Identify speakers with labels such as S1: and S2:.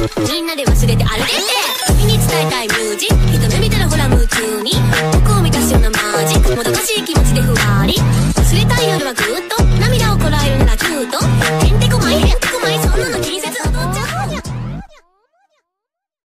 S1: みんなで忘れて歩けて